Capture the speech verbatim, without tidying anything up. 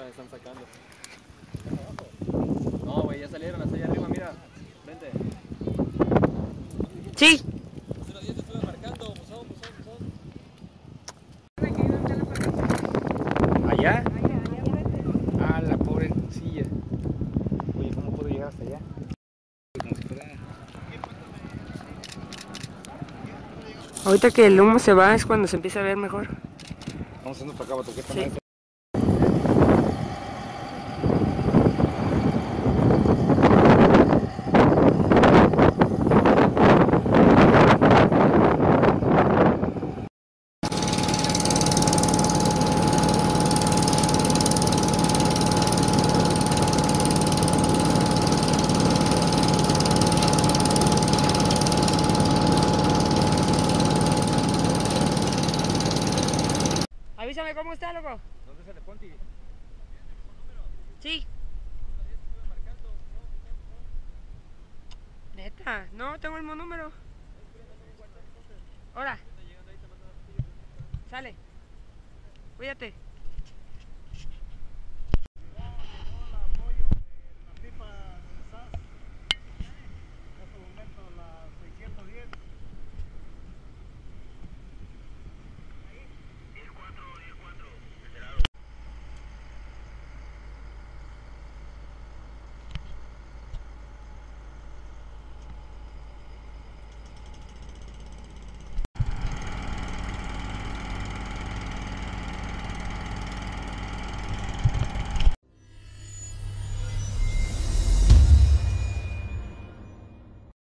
las están sacando. No, güey, ya salieron hasta allá arriba, mira. Vente. Sí. cero diez te estuve marcando, buzón, buzón, buzón. ¿Allá? Ah, la pobre silla. Oye, ¿cómo puedo llegar hasta allá? Como si fuera... Ahorita que el humo se va es cuando se empieza a ver mejor. Vamos haciendo para acá, porque esta sí. Avísame cómo está, loco. ¿Dónde sale Ponti? Sí. Neta, no tengo el mismo número. Hola. Sale. Cuídate.